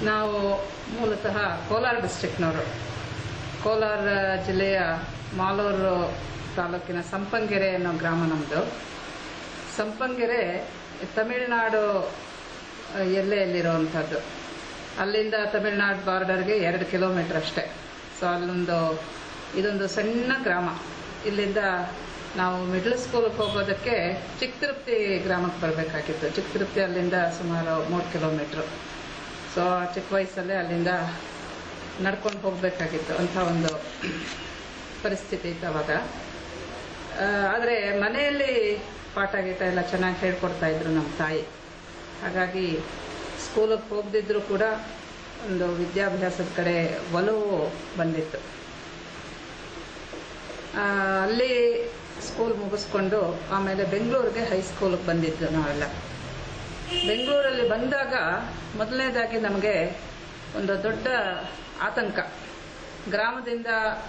ನಾವು ಮೂಲತಃ ಕೋಲಾರ ಡಿಸ್ಟ್ರಿಕ್ಟ್ನವರು. ಕೋಲಾರ ಜಿಲ್ಲೆಯ ಮಾಲೂರು ತಾಲೂಕಿನ ಸಂಪಂಗೆರೆ ಅನ್ನೋ ಗ್ರಾಮ ನಮ್ಮದು. ಸಂಪಂಗೆರೆ ತಮಿಳುನಾಡು ಎಲ್ಲೆಯಲ್ಲಿರುವಂಥದ್ದು. ಅಲ್ಲಿಂದ ತಮಿಳುನಾಡು ಬಾರ್ಡರ್ಗೆ 2 ಕಿಲೋಮೀಟರ್ ಅಷ್ಟೇ. ಸೊ ಇದೊಂದು ಸಣ್ಣ ಗ್ರಾಮ. ಇಲ್ಲಿಂದ ನಾವು ಮಿಡ್ಲ್ ಸ್ಕೂಲ್ಗೆ ಹೋಗೋದಕ್ಕೆ ಚಿಕ್ಕತಿರುಪತಿ ಗ್ರಾಮಕ್ಕೆ ಬರಬೇಕಾಗಿತ್ತು. ಚಿಕ್ಕತಿರುಪತಿ ಅಲ್ಲಿಂದ ಸುಮಾರು 3 ಕಿಲೋಮೀಟ್ರು. ಸೊ ಚಿಕ್ಕ ವಯಸ್ಸಲ್ಲೇ ಅಲ್ಲಿಂದ ನಡ್ಕೊಂಡು ಹೋಗಬೇಕಾಗಿತ್ತು ಅಂಥ ಒಂದು ಪರಿಸ್ಥಿತಿ ಇತ್ತು ಅವಾಗ. ಆದರೆ ಮನೆಯಲ್ಲಿ ಪಾಠ ಗೀಟ ಎಲ್ಲ ಚೆನ್ನಾಗಿ ಹೇಳ್ಕೊಡ್ತಾ ಇದ್ರು ನಮ್ಮ ತಾಯಿ. ಹಾಗಾಗಿ ಸ್ಕೂಲಿಗೆ ಹೋಗದಿದ್ರೂ ಕೂಡ ಒಂದು ವಿದ್ಯಾಭ್ಯಾಸದ ಕಡೆ ಒಲವು ಬಂದಿತ್ತು. ಅಲ್ಲಿ ಸ್ಕೂಲ್ ಮುಗಿಸ್ಕೊಂಡು ಆಮೇಲೆ ಬೆಂಗಳೂರಿಗೆ ಹೈಸ್ಕೂಲಿಗೆ ಬಂದಿದ್ದು ನಾವೆಲ್ಲ. ಬೆಂಗಳೂರಲ್ಲಿ ಬಂದಾಗ ಮೊದಲನೇದಾಗಿ ನಮಗೆ ಒಂದು ದೊಡ್ಡ ಆತಂಕ. ಗ್ರಾಮದಿಂದ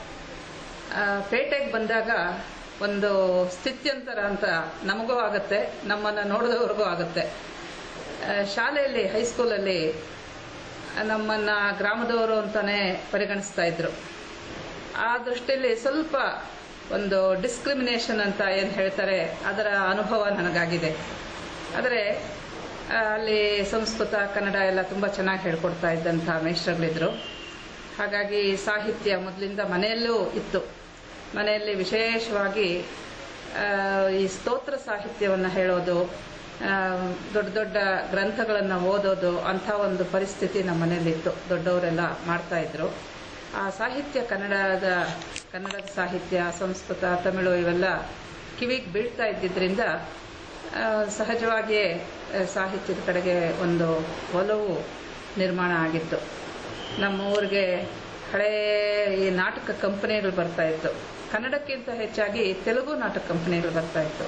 ಪೇಟೆಗೆ ಬಂದಾಗ ಒಂದು ಸ್ಥಿತ್ಯಂತರ ಅಂತ ನಮಗೂ ಆಗುತ್ತೆ, ನಮ್ಮನ್ನು ನೋಡಿದವ್ರಿಗೂ ಆಗುತ್ತೆ. ಶಾಲೆಯಲ್ಲಿ ಹೈಸ್ಕೂಲಲ್ಲಿ ನಮ್ಮನ್ನು ಗ್ರಾಮದವರು ಅಂತಾನೆ ಪರಿಗಣಿಸ್ತಾ ಇದ್ರು. ಆ ದೃಷ್ಟಿಯಲ್ಲಿ ಸ್ವಲ್ಪ ಒಂದು ಡಿಸ್ಕ್ರಿಮಿನೇಷನ್ ಅಂತ ಏನು ಹೇಳ್ತಾರೆ, ಅದರ ಅನುಭವ ನನಗಾಗಿದೆ. ಆದರೆ ಅಲ್ಲಿ ಸಂಸ್ಕೃತ ಕನ್ನಡ ಎಲ್ಲ ತುಂಬ ಚೆನ್ನಾಗಿ ಹೇಳ್ಕೊಡ್ತಾ ಇದ್ದಂಥ ಮೇಷ್ಟ್ರುಗಳಿದ್ರು. ಹಾಗಾಗಿ ಸಾಹಿತ್ಯ ಮೊದಲಿಂದ ಮನೆಯಲ್ಲೂ ಇತ್ತು. ಮನೆಯಲ್ಲಿ ವಿಶೇಷವಾಗಿ ಈ ಸ್ತೋತ್ರ ಸಾಹಿತ್ಯವನ್ನು ಹೇಳೋದು, ದೊಡ್ಡ ದೊಡ್ಡ ಗ್ರಂಥಗಳನ್ನು ಓದೋದು, ಅಂಥ ಒಂದು ಪರಿಸ್ಥಿತಿ ನಮ್ಮ ಮನೆಯಲ್ಲಿತ್ತು. ದೊಡ್ಡವರೆಲ್ಲ ಮಾಡ್ತಾಯಿದ್ರು. ಆ ಸಾಹಿತ್ಯ ಕನ್ನಡದ ಸಾಹಿತ್ಯ, ಸಂಸ್ಕೃತ, ತಮಿಳು ಇವೆಲ್ಲ ಕಿವಿಗೆ ಬೀಳ್ತಾ ಇದ್ದಿದ್ದರಿಂದ ಸಹಜವಾಗಿಯೇ ಸಾಹಿತ್ಯದ ಕಡೆಗೆ ಒಂದು ಒಲವು ನಿರ್ಮಾಣ ಆಗಿತ್ತು. ನಮ್ಮ ಊರಿಗೆ ಹಳೇ ಈ ನಾಟಕ ಕಂಪನಿಗಳು ಬರ್ತಾಯಿತ್ತು. ಕನ್ನಡಕ್ಕಿಂತ ಹೆಚ್ಚಾಗಿ ತೆಲುಗು ನಾಟಕ ಕಂಪನಿಗಳು ಬರ್ತಾಯಿತ್ತು.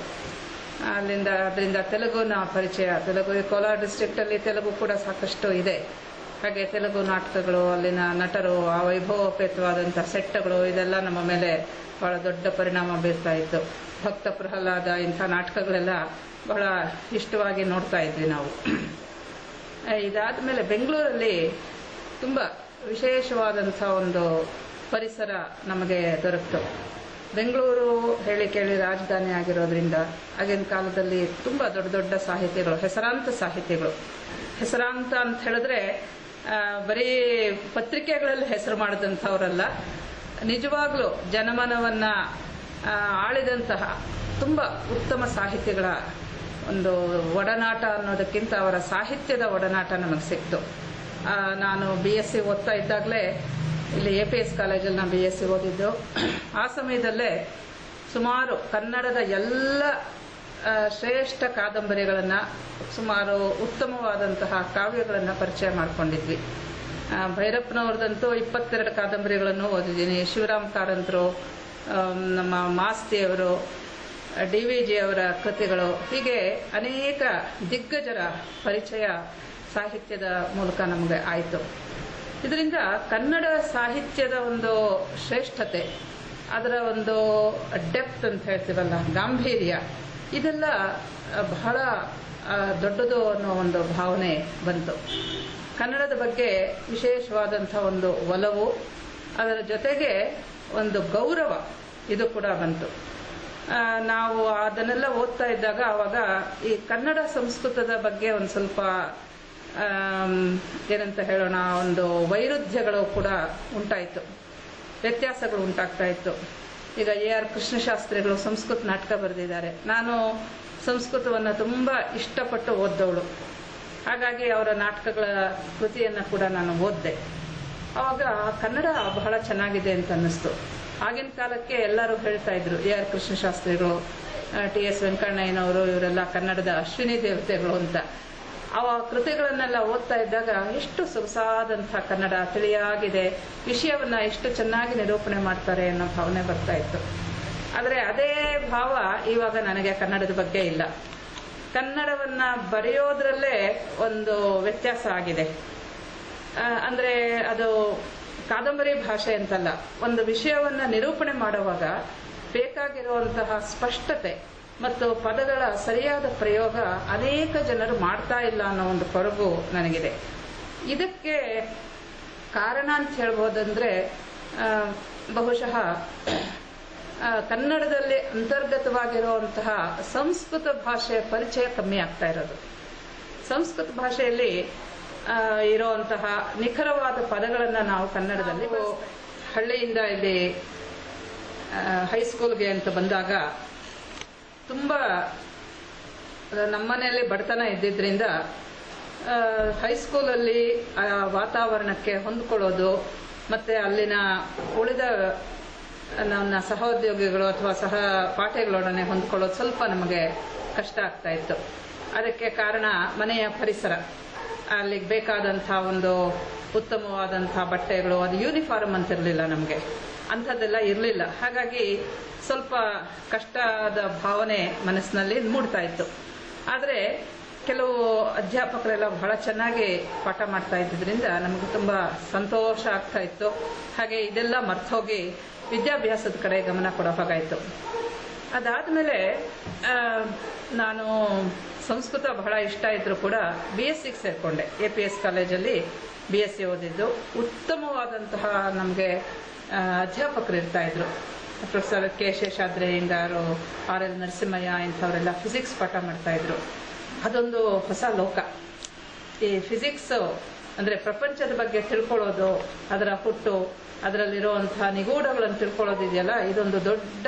ಅದರಿಂದ ತೆಲುಗುನ ಪರಿಚಯ. ಕೋಲಾರ ಡಿಸ್ಟ್ರಿಕ್ಟಲ್ಲಿ ತೆಲುಗು ಕೂಡ ಸಾಕಷ್ಟು ಇದೆ. ಹಾಗೆ ತೆಲುಗು ನಾಟಕಗಳು, ಅಲ್ಲಿನ ನಟರು, ಆ ವೈಭವೋಪೇತವಾದಂಥ ಸೆಟ್ಗಳು, ಇದೆಲ್ಲ ನಮ್ಮ ಮೇಲೆ ಬಹಳ ದೊಡ್ಡ ಪರಿಣಾಮ ಬೀರ್ತಾ ಇತ್ತು. ಭಕ್ತ ಪ್ರಹ್ಲಾದ ಇಂಥ ನಾಟಕಗಳೆಲ್ಲ ಬಹಳ ಇಷ್ಟವಾಗಿ ನೋಡ್ತಾ ಇದ್ವಿ ನಾವು. ಇದಾದ ಮೇಲೆ ಬೆಂಗಳೂರಲ್ಲಿ ತುಂಬ ವಿಶೇಷವಾದಂಥ ಒಂದು ಪರಿಸರ ನಮಗೆ ದೊರಕಿತು. ಬೆಂಗಳೂರು ಹೇಳಿ ಕೇಳಿ ರಾಜಧಾನಿ ಆಗಿರೋದ್ರಿಂದ ಆಗಿನ ಕಾಲದಲ್ಲಿ ತುಂಬ ದೊಡ್ಡ ದೊಡ್ಡ ಸಾಹಿತಿಗಳು, ಹೆಸರಾಂತ ಸಾಹಿತಿಗಳು. ಹೆಸರಾಂತ ಅಂತ ಹೇಳಿದ್ರೆ ಬರೀ ಪತ್ರಿಕೆಗಳಲ್ಲಿ ಹೆಸರು ಮಾಡಿದಂಥವರಲ್ಲ, ನಿಜವಾಗ್ಲೂ ಜನಮನವನ್ನು ಆಳಿದಂತಹ ತುಂಬ ಉತ್ತಮ ಸಾಹಿತಿಗಳ ಒಂದು ಒಡನಾಟ ಅನ್ನೋದಕ್ಕಿಂತ ಅವರ ಸಾಹಿತ್ಯದ ಒಡನಾಟ ನಮಗೆ ಸಿಕ್ತು. ನಾನು BSc ಓದ್ತಾ ಇದ್ದಾಗಲೇ ಇಲ್ಲಿ APS ಕಾಲೇಜಲ್ಲಿ ನಾನು BSc ಓದಿದ್ದು. ಆ ಸಮಯದಲ್ಲೇ ಸುಮಾರು ಕನ್ನಡದ ಎಲ್ಲ ಶ್ರೇಷ್ಠ ಕಾದಂಬರಿಗಳನ್ನು, ಸುಮಾರು ಉತ್ತಮವಾದಂತಹ ಕಾವ್ಯಗಳನ್ನು ಪರಿಚಯ ಮಾಡಿಕೊಂಡಿದ್ವಿ. ಭೈರಪ್ಪನವ್ರದಂತೂ 22 ಕಾದಂಬರಿಗಳನ್ನು ಓದಿದ್ದೀನಿ. ಶಿವರಾಮ್ ಕಾರಂತರು, ನಮ್ಮ ಮಾಸ್ತಿಯವರು, DVG ಅವರ ಕೃತಿಗಳು, ಹೀಗೆ ಅನೇಕ ದಿಗ್ಗಜರ ಪರಿಚಯ ಸಾಹಿತ್ಯದ ಮೂಲಕ ನಮಗೆ ಆಯಿತು. ಇದರಿಂದ ಕನ್ನಡ ಸಾಹಿತ್ಯದ ಒಂದು ಶ್ರೇಷ್ಠತೆ, ಅದರ ಒಂದು ಡೆಪ್ತ್ ಅಂತ ಹೇಳ್ತೀವಲ್ಲ, ಗಾಂಭೀರ್ಯ, ಇದೆಲ್ಲ ಬಹಳ ದೊಡ್ಡದು ಅನ್ನೋ ಒಂದು ಭಾವನೆ ಬಂತು. ಕನ್ನಡದ ಬಗ್ಗೆ ವಿಶೇಷವಾದಂಥ ಒಂದು ಒಲವು, ಅದರ ಜೊತೆಗೆ ಒಂದು ಗೌರವ ಇದು ಕೂಡ ಬಂತು. ನಾವು ಅದನ್ನೆಲ್ಲ ಓದ್ತಾ ಇದ್ದಾಗ ಆವಾಗ ಈ ಕನ್ನಡ ಸಂಸ್ಕೃತದ ಬಗ್ಗೆ ಒಂದು ಸ್ವಲ್ಪ ಏನಂತ ಹೇಳೋಣ, ಒಂದು ವೈರುಧ್ಯಗಳು ಕೂಡ ಉಂಟಾಯಿತು, ವ್ಯತ್ಯಾಸಗಳು ಉಂಟಾಗ್ತಾ ಇತ್ತು. ಈಗ AR ಕೃಷ್ಣಶಾಸ್ತ್ರಿಗಳು ಸಂಸ್ಕೃತ ನಾಟಕ ಬರೆದಿದ್ದಾರೆ. ನಾನು ಸಂಸ್ಕೃತವನ್ನು ತುಂಬ ಇಷ್ಟಪಟ್ಟು ಓದ್ದವಳು. ಹಾಗಾಗಿ ಅವರ ನಾಟಕಗಳ ಕೃತಿಯನ್ನು ಕೂಡ ನಾನು ಓದಿದೆ. ಆವಾಗ ಕನ್ನಡ ಬಹಳ ಚೆನ್ನಾಗಿದೆ ಅಂತ ಅನ್ನಿಸ್ತು. ಆಗಿನ ಕಾಲಕ್ಕೆ ಎಲ್ಲರೂ ಹೇಳ್ತಾ ಇದ್ರು, AR ಕೃಷ್ಣಶಾಸ್ತ್ರಿಗಳು, TS ವೆಂಕಣ್ಣಯ್ಯನವರು, ಇವರೆಲ್ಲ ಕನ್ನಡದ ಅಶ್ವಿನಿ ದೇವತೆಗಳು ಅಂತ. ಆ ಕೃತಿಗಳನ್ನೆಲ್ಲ ಓದ್ತಾ ಇದ್ದಾಗ ಎಷ್ಟು ಸೊಗಸಾದಂಥ ಕನ್ನಡ, ತಿಳಿಯಾಗಿದೆ, ವಿಷಯವನ್ನು ಎಷ್ಟು ಚೆನ್ನಾಗಿ ನಿರೂಪಣೆ ಮಾಡ್ತಾರೆ ಅನ್ನೋ ಭಾವನೆ ಬರ್ತಾ ಇತ್ತು. ಆದರೆ ಅದೇ ಭಾವ ಇವಾಗ ನನಗೆ ಕನ್ನಡದ ಬಗ್ಗೆ ಇಲ್ಲ. ಕನ್ನಡವನ್ನು ಬರೆಯೋದ್ರಲ್ಲೇ ಒಂದು ವ್ಯತ್ಯಾಸ ಆಗಿದೆ. ಅಂದರೆ ಅದು ಕಾದಂಬರಿ ಭಾಷೆ ಅಂತಲ್ಲ, ಒಂದು ವಿಷಯವನ್ನು ನಿರೂಪಣೆ ಮಾಡುವಾಗ ಬೇಕಾಗಿರುವಂತಹ ಸ್ಪಷ್ಟತೆ ಮತ್ತು ಪದಗಳ ಸರಿಯಾದ ಪ್ರಯೋಗ ಅನೇಕ ಜನರು ಮಾಡ್ತಾ ಇಲ್ಲ ಅನ್ನೋ ಒಂದು ಕೊರಗು ನನಗಿದೆ. ಇದಕ್ಕೆ ಕಾರಣ ಅಂತ ಹೇಳ್ಬೋದಂದ್ರೆ ಬಹುಶಃ ಕನ್ನಡದಲ್ಲಿ ಅಂತರ್ಗತವಾಗಿರುವಂತಹ ಸಂಸ್ಕೃತ ಭಾಷೆಯ ಪರಿಚಯ ಕಮ್ಮಿ ಆಗ್ತಾ ಇರೋದು. ಸಂಸ್ಕೃತ ಭಾಷೆಯಲ್ಲಿ ಇರುವಂತಹ ನಿಖರವಾದ ಪದಗಳನ್ನು ನಾವು ಕನ್ನಡದಲ್ಲಿ ಹಳ್ಳಿಯಿಂದ ಇಲ್ಲಿ ಹೈಸ್ಕೂಲ್ಗೆ ಅಂತ ಬಂದಾಗ ತುಂಬ ನಮ್ಮನೆಯಲ್ಲಿ ಬಡತನ ಇದ್ದಿದ್ದರಿಂದ ಹೈಸ್ಕೂಲಲ್ಲಿ ಆ ವಾತಾವರಣಕ್ಕೆ ಹೊಂದ್ಕೊಳ್ಳೋದು ಮತ್ತು ಅಲ್ಲಿನ ಉಳಿದ ನನ್ನ ಸಹೋದ್ಯೋಗಿಗಳು ಅಥವಾ ಸಹ ಪಾಠಗಳೊಡನೆ ಹೊಂದ್ಕೊಳ್ಳೋದು ಸ್ವಲ್ಪ ನಮಗೆ ಕಷ್ಟ ಆಗ್ತಾ ಇತ್ತು. ಅದಕ್ಕೆ ಕಾರಣ ಮನೆಯ ಪರಿಸರ. ಅಲ್ಲಿಗೆ ಬೇಕಾದಂಥ ಒಂದು ಉತ್ತಮವಾದಂಥ ಬಟ್ಟೆಗಳು, ಅದು ಯೂನಿಫಾರ್ಮ್ ಅಂತಿರಲಿಲ್ಲ ನಮಗೆ, ಅಂಥದ್ದೆಲ್ಲ ಇರಲಿಲ್ಲ. ಹಾಗಾಗಿ ಸ್ವಲ್ಪ ಕಷ್ಟದ ಭಾವನೆ ಮನಸ್ಸಿನಲ್ಲಿ ಮೂಡ್ತಾ ಇತ್ತು. ಆದರೆ ಕೆಲವು ಅಧ್ಯಾಪಕರೆಲ್ಲ ಬಹಳ ಚೆನ್ನಾಗಿ ಪಾಠ ಮಾಡ್ತಾ ಇದ್ದಿದ್ದರಿಂದ ನಮಗೆ ತುಂಬ ಸಂತೋಷ ಆಗ್ತಾ ಇತ್ತು. ಹಾಗೆ ಇದೆಲ್ಲ ಮರ್ತೋಗಿ ವಿದ್ಯಾಭ್ಯಾಸದ ಕಡೆ ಗಮನ ಕೊಡೋ ಹಾಗಾಯಿತು. ಅದಾದಮೇಲೆ ನಾನು ಸಂಸ್ಕೃತ ಬಹಳ ಇಷ್ಟ ಇದ್ದರೂ ಕೂಡ BSc ಸೇರಿಕೊಂಡೆ. APS ಕಾಲೇಜಲ್ಲಿ BSc ಓದಿದ್ದು. ಉತ್ತಮವಾದಂತಹ ನಮಗೆ ಅಧ್ಯಾಪಕರು ಇರ್ತಾಯಿದ್ರು. Professor K. ಶೇಷಾದ್ರಿಯಂಗಾರು, RL ನರಸಿಂಹಯ್ಯ ಇಂಥವರೆಲ್ಲ ಫಿಸಿಕ್ಸ್ ಪಾಠ ಮಾಡ್ತಾಯಿದ್ರು. ಅದೊಂದು ಹೊಸ ಲೋಕ. ಈ ಫಿಸಿಕ್ಸು ಅಂದರೆ ಪ್ರಪಂಚದ ಬಗ್ಗೆ ತಿಳ್ಕೊಳ್ಳೋದು, ಅದರ ಹುಟ್ಟು, ಅದರಲ್ಲಿರುವಂಥ ನಿಗೂಢಗಳನ್ನು ತಿಳ್ಕೊಳ್ಳೋದಿದೆಯಲ್ಲ, ಇದೊಂದು ದೊಡ್ಡ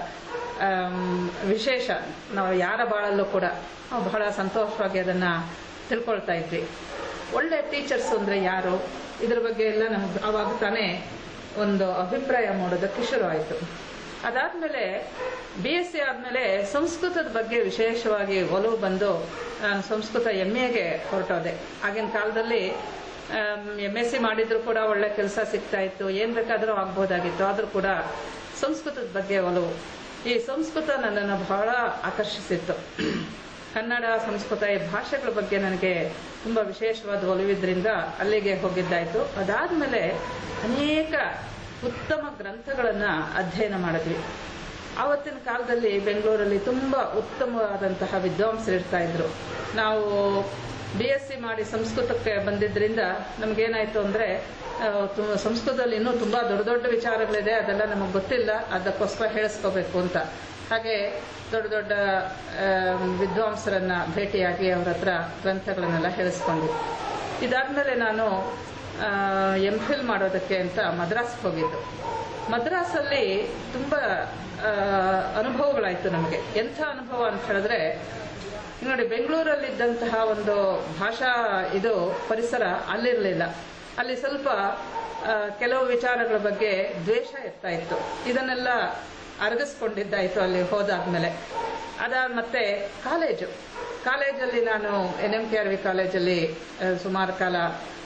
ವಿಶೇಷ. ನಾವು ಯಾರ ಬಾಳಲ್ಲೂ ಕೂಡ ಬಹಳ ಸಂತೋಷವಾಗಿ ಅದನ್ನು ತಿಳ್ಕೊಳ್ತಾ ಇದ್ವಿ. ಒಳ್ಳೆ ಟೀಚರ್ಸ್ ಅಂದರೆ ಯಾರು, ಇದ್ರ ಬಗ್ಗೆ ಎಲ್ಲ ನಮ್ಗೆ ಆವಾಗ ತಾನೇ ಒಂದು ಅಭಿಪ್ರಾಯ ಮೂಡೋದಕ್ಕೆ ಶುರು ಆಯಿತು. ಅದಾದಮೇಲೆ BSc ಆದಮೇಲೆ ಸಂಸ್ಕೃತದ ಬಗ್ಗೆ ವಿಶೇಷವಾಗಿ ಒಲವು ಬಂದು ನಾನು ಸಂಸ್ಕೃತ MAಗೆ ಹೊರಟೋದೆ. ಆಗಿನ ಕಾಲದಲ್ಲಿ MSc ಮಾಡಿದ್ರು ಕೂಡ ಒಳ್ಳೆ ಕೆಲಸ ಸಿಗ್ತಾ ಇತ್ತು, ಏನು ಬೇಕಾದರೂ ಆಗ್ಬೋದಾಗಿತ್ತು. ಆದರೂ ಕೂಡ ಸಂಸ್ಕೃತದ ಬಗ್ಗೆ ಒಲವು, ಈ ಸಂಸ್ಕೃತ ನನ್ನನ್ನು ಬಹಳ ಆಕರ್ಷಿಸಿತ್ತು. ಕನ್ನಡ, ಸಂಸ್ಕೃತ ಈ ಭಾಷೆಗಳ ಬಗ್ಗೆ ನನಗೆ ತುಂಬ ವಿಶೇಷವಾದ ಒಲವಿದ್ದರಿಂದ ಅಲ್ಲಿಗೆ ಹೋಗಿದ್ದಾಯಿತು. ಅದಾದಮೇಲೆ ಅನೇಕ ಉತ್ತಮ ಗ್ರಂಥಗಳನ್ನು ಅಧ್ಯಯನ ಮಾಡಿದ್ವಿ. ಆವತ್ತಿನ ಕಾಲದಲ್ಲಿ ಬೆಂಗಳೂರಲ್ಲಿ ತುಂಬ ಉತ್ತಮವಾದಂತಹ ವಿದ್ವಾಂಸರು ಇರ್ತಾ ಇದ್ರು. ನಾವು BSc ಮಾಡಿ ಸಂಸ್ಕೃತಕ್ಕೆ ಬಂದಿದ್ದರಿಂದ ನಮಗೇನಾಯಿತು ಅಂದರೆ ಸಂಸ್ಕೃತದಲ್ಲಿ ಇನ್ನೂ ತುಂಬ ದೊಡ್ಡ ದೊಡ್ಡ ವಿಚಾರಗಳಿದೆ, ಅದೆಲ್ಲ ನಮಗೆ ಗೊತ್ತಿಲ್ಲ, ಅದಕ್ಕೋಸ್ಕರ ಹೇಳಿಸ್ಕೋಬೇಕು ಅಂತ. ಹಾಗೆ ದೊಡ್ಡ ದೊಡ್ಡ ವಿದ್ವಾಂಸರನ್ನು ಭೇಟಿಯಾಗಿ ಅವರ ಹತ್ರ ಗ್ರಂಥಗಳನ್ನೆಲ್ಲ ಹೇಳಿಸ್ಕೊಂಡ್ವಿ. ಇದಾದಮೇಲೆ ನಾನು MPhil ಮಾಡೋದಕ್ಕೆ ಅಂತ ಮದ್ರಾಸ್ಗೆ ಹೋಗಿದ್ದು. ಮದ್ರಾಸಲ್ಲಿ ತುಂಬ ಅನುಭವಗಳಾಯಿತು ನಮಗೆ. ಎಂಥ ಅನುಭವ ಅಂತ ಹೇಳಿದ್ರೆ, ನೋಡಿ, ಬೆಂಗಳೂರಲ್ಲಿದ್ದಂತಹ ಒಂದು ಭಾಷಾ ಪರಿಸರ ಅಲ್ಲಿರಲಿಲ್ಲ. ಅಲ್ಲಿ ಸ್ವಲ್ಪ ಕೆಲವು ವಿಚಾರಗಳ ಬಗ್ಗೆ ದ್ವೇಷ ಇರ್ತಾ ಇತ್ತು. ಇದನ್ನೆಲ್ಲ ಅರಗಿಸ್ಕೊಂಡಿದ್ದಾಯಿತು ಅಲ್ಲಿ ಹೋದಾದ್ಮೇಲೆ. ಮತ್ತೆ ಕಾಲೇಜಲ್ಲಿ ನಾನು NMKRV ಕಾಲೇಜಲ್ಲಿ ಸುಮಾರು ಕಾಲ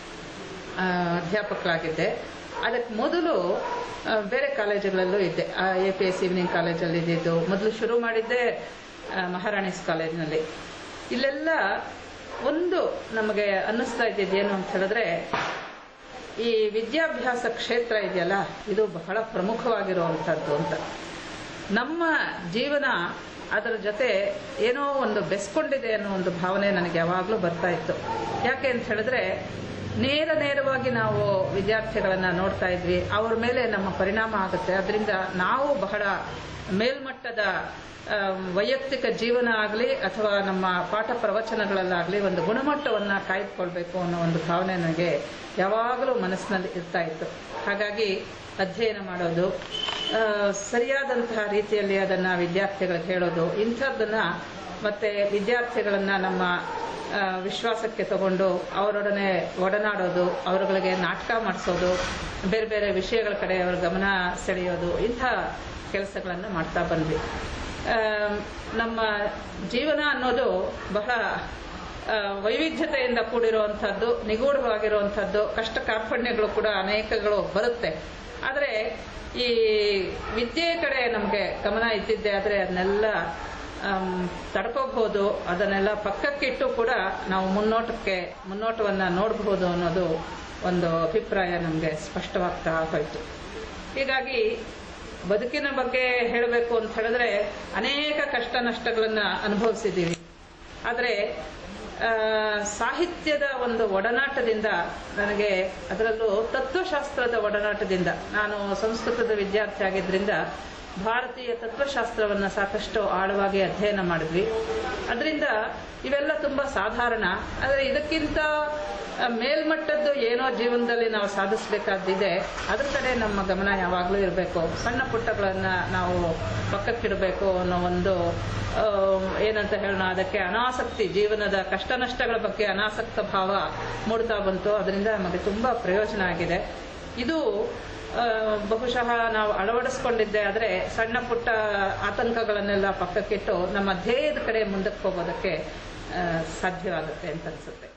ಅಧ್ಯಾಪಕರಾಗಿದ್ದೆ. ಅದಕ್ಕೆ ಮೊದಲು ಬೇರೆ ಕಾಲೇಜುಗಳಲ್ಲೂ ಇದ್ದೆ. APS ಈವ್ನಿಂಗ್ ಕಾಲೇಜಲ್ಲಿ ಇದ್ದಿದ್ದು. ಮೊದಲು ಶುರು ಮಾಡಿದ್ದೆ ಮಹಾರಾಣೀಸ್ ಕಾಲೇಜಿನಲ್ಲಿ. ಇಲ್ಲೆಲ್ಲ ಒಂದು ನಮಗೆ ಅನ್ನಿಸ್ತಾ ಇದ್ದಿದ್ದೇನು ಅಂತ ಹೇಳಿದ್ರೆ, ಈ ವಿದ್ಯಾಭ್ಯಾಸ ಕ್ಷೇತ್ರ ಇದೆಯಲ್ಲ, ಇದು ಬಹಳ ಪ್ರಮುಖವಾಗಿರುವಂಥದ್ದು ಅಂತ. ನಮ್ಮ ಜೀವನ ಅದರ ಜೊತೆ ಏನೋ ಒಂದು ಬೆಸ್ಕೊಂಡಿದೆ ಅನ್ನೋ ಒಂದು ಭಾವನೆ ನನಗೆ ಯಾವಾಗಲೂ ಬರ್ತಾ ಇತ್ತು. ಯಾಕೆ ಅಂತ ಹೇಳಿದ್ರೆ, ನೇರವಾಗಿ ನಾವು ವಿದ್ಯಾರ್ಥಿಗಳನ್ನು ನೋಡ್ತಾ ಇದ್ವಿ, ಅವ್ರ ಮೇಲೆ ನಮ್ಮ ಪರಿಣಾಮ ಆಗುತ್ತೆ. ಅದರಿಂದ ನಾವು ಬಹಳ ಮೇಲ್ಮಟ್ಟದ ವೈಯಕ್ತಿಕ ಜೀವನ ಆಗಲಿ ಅಥವಾ ನಮ್ಮ ಪಾಠ ಪ್ರವಚನಗಳಲ್ಲಾಗಲಿ ಒಂದು ಗುಣಮಟ್ಟವನ್ನು ಕಾಯ್ದುಕೊಳ್ಬೇಕು ಅನ್ನೋ ಒಂದು ಭಾವನೆ ನನಗೆ ಯಾವಾಗಲೂ ಮನಸ್ಸಿನಲ್ಲಿ ಇರ್ತಾ ಇತ್ತು. ಹಾಗಾಗಿ ಅಧ್ಯಯನ ಮಾಡೋದು, ಸರಿಯಾದಂತಹ ರೀತಿಯಲ್ಲಿ ಅದನ್ನು ವಿದ್ಯಾರ್ಥಿಗಳಿಗೆ ಹೇಳೋದು, ಇಂಥದ್ದನ್ನು ಮತ್ತು ವಿದ್ಯಾರ್ಥಿಗಳನ್ನು ನಮ್ಮ ವಿಶ್ವಾಸಕ್ಕೆ ತಗೊಂಡು ಅವರೊಡನೆ ಒಡನಾಡೋದು, ಅವರುಗಳಿಗೆ ನಾಟಕ ಮಾಡಿಸೋದು, ಬೇರೆ ಬೇರೆ ವಿಷಯಗಳ ಕಡೆ ಅವರ ಗಮನ ಸೆಳೆಯೋದು, ಇಂಥ ಕೆಲಸಗಳನ್ನು ಮಾಡ್ತಾ ಬಂದ್ವಿ. ನಮ್ಮ ಜೀವನ ಅನ್ನೋದು ಬಹಳ ವೈವಿಧ್ಯತೆಯಿಂದ ಕೂಡಿರುವಂಥದ್ದು, ನಿಗೂಢವಾಗಿರುವಂಥದ್ದು, ಕಷ್ಟ ಕಾರ್ಪಣ್ಯಗಳು ಕೂಡ ಅನೇಕಗಳು ಬರುತ್ತೆ. ಆದರೆ ಈ ವಿದ್ಯೆಯ ಕಡೆ ನಮಗೆ ಗಮನ ಇದ್ದಿದ್ದೆ ಆದರೆ ಅದನ್ನೆಲ್ಲ ತಡ್ಕೋಬಹುದು, ಅದನ್ನೆಲ್ಲ ಪಕ್ಕಕ್ಕಿಟ್ಟು ಕೂಡ ನಾವು ಮುನ್ನೋಟವನ್ನು ನೋಡಬಹುದು ಅನ್ನೋದು ಒಂದು ಅಭಿಪ್ರಾಯ ನಮಗೆ ಸ್ಪಷ್ಟವಾಗ್ತಾ ಹೋಯಿತು. ಹೀಗಾಗಿ ಬದುಕಿನ ಬಗ್ಗೆ ಹೇಳಬೇಕು ಅಂತ ಹೇಳಿದ್ರೆ ಅನೇಕ ಕಷ್ಟ ನಷ್ಟಗಳನ್ನು ಅನುಭವಿಸಿದ್ದೀವಿ. ಆದರೆ ಸಾಹಿತ್ಯದ ಒಂದು ಒಡನಾಟದಿಂದ ನನಗೆ, ಅದರಲ್ಲೂ ತತ್ವಶಾಸ್ತ್ರದ ಒಡನಾಟದಿಂದ, ನಾನು ಸಂಸ್ಕೃತದ ವಿದ್ಯಾರ್ಥಿ ಆಗಿದ್ದರಿಂದ ಭಾರತೀಯ ತತ್ವಶಾಸ್ತ್ರವನ್ನು ಸಾಕಷ್ಟು ಆಳವಾಗಿ ಅಧ್ಯಯನ ಮಾಡಿದ್ವಿ. ಅದರಿಂದ ಇವೆಲ್ಲ ತುಂಬ ಸಾಧಾರಣ. ಆದರೆ ಇದಕ್ಕಿಂತ ಮೇಲ್ಮಟ್ಟದ್ದು ಏನೋ ಜೀವನದಲ್ಲಿ ನಾವು ಸಾಧಿಸಬೇಕಾದಿದೆ, ಅದ್ರ ಕಡೆ ನಮ್ಮ ಗಮನ ಯಾವಾಗಲೂ ಇರಬೇಕು. ಸಣ್ಣ ಪುಟ್ಟಗಳನ್ನು ನಾವು ಪಕ್ಕಕ್ಕಿಡಬೇಕು ಅನ್ನೋ ಒಂದು ಏನಂತ ಹೇಳೋಣ, ಅದಕ್ಕೆ ಅನಾಸಕ್ತಿ, ಜೀವನದ ಕಷ್ಟ ನಷ್ಟಗಳ ಬಗ್ಗೆ ಅನಾಸಕ್ತ ಭಾವ ಮೂಡ್ತಾ ಬಂತು. ಅದರಿಂದ ನಮಗೆ ತುಂಬ ಪ್ರಯೋಜನ ಆಗಿದೆ. ಇದು ಬಹುಶಃ ನಾವು ಅಳವಡಿಸ್ಕೊಂಡಿದ್ದೆ ಆದರೆ ಸಣ್ಣ ಪುಟ್ಟ ಆತಂಕಗಳನ್ನೆಲ್ಲ ಪಕ್ಕಕ್ಕಿಟ್ಟು ನಮ್ಮ ಧ್ಯೇಯದ ಕಡೆ ಮುಂದಕ್ಕೆ ಹೋಗೋದಕ್ಕೆ ಸಾಧ್ಯವಾಗುತ್ತೆ ಅಂತ ಅನಿಸುತ್ತೆ.